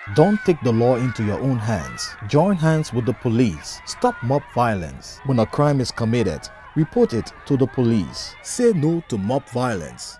Don't take the law into your own hands. Join hands with the police. Stop mob violence. When a crime is committed, report it to the police. Say no to mob violence.